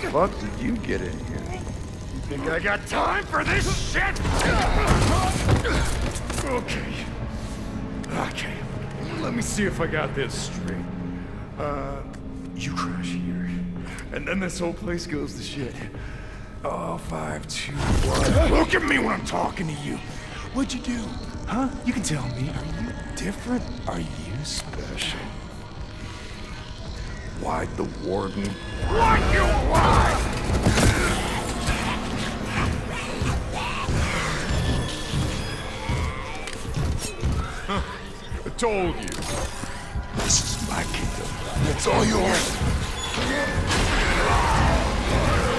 fuck did you get in here? You think I got time for this shit? Okay, let me see if I got this straight. You crash here, and then this whole place goes to shit. Oh, 5, 2, 1. Look at me when I'm talking to you. What'd you do? Huh? You can tell me. Are you different? Are you special? Why'd the warden? Why'd you lie? I told you. This is my kingdom. It's all yours.